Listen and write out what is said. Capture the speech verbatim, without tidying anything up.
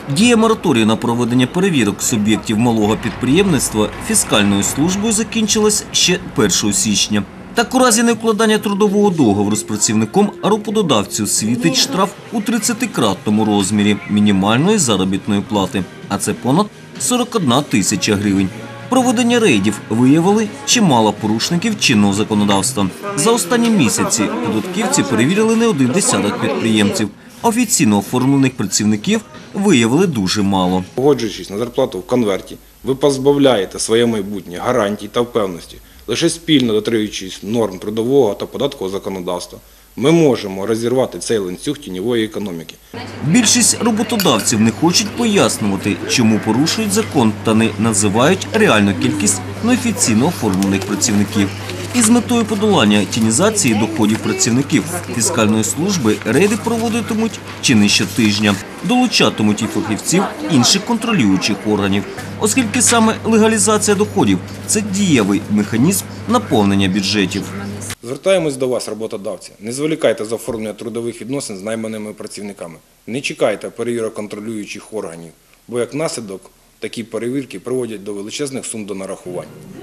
Дія мораторію на проведення перевірок суб'єктів малого підприємництва фіскальною службою закінчилась ще першого січня. Так, у разі неукладання трудового договору з працівником роботодавцю світить штраф у тридцятикратному розмірі мінімальної заробітної плати, а це понад сорок одна тисяча гривень. Проведення рейдів виявили чимало порушників чинного законодавства. За останні місяці податківці перевірили не один десяток підприємців. Офіційно оформлених працівників виявили дуже мало. Погоджуючись на зарплату в конверті, ви позбавляєте своє майбутнє гарантій та впевненості. Лише спільно дотримуючись норм трудового та податкового законодавства, ми можемо розірвати цей ланцюг тіньової економіки. Більшість роботодавців не хочуть пояснювати, чому порушують закон та не називають реальну кількість неофіційно оформлених працівників. Із метою подолання тінізації доходів працівників фіскальної служби рейди проводитимуть чи не щотижня. Долучатимуть і фахівців інших контролюючих органів, оскільки саме легалізація доходів – це дієвий механізм наповнення бюджетів. Звертаємось до вас, роботодавці. Не зволікайте з оформлення трудових відносин з найманими працівниками. Не чекайте перевірок контролюючих органів, бо як наслідок такі перевірки приводять до величезних сум до нарахувань.